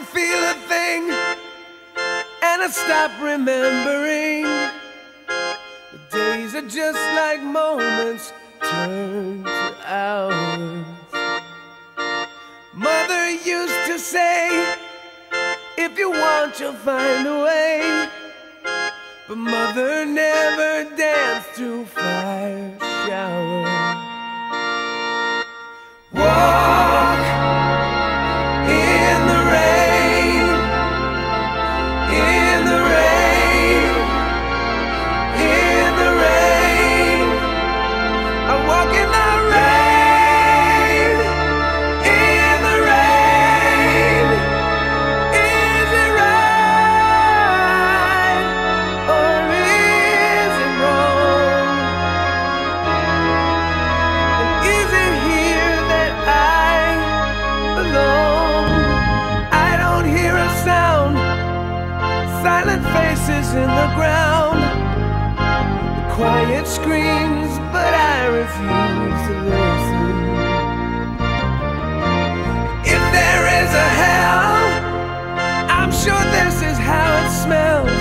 don't feel a thing, and I stop remembering. The days are just like moments turned to hours. Mother used to say, if you want, you'll find a way. But Mother never danced through fire showers. Walk in the rain, in the rain, in the rain. I walk in the rain, in the rain. Is it right or is it wrong? And is it here that I belong? I don't hear a sound, silent faces in the ground, quiet screams, but I refuse to listen. If there is a hell, I'm sure this is how it smells.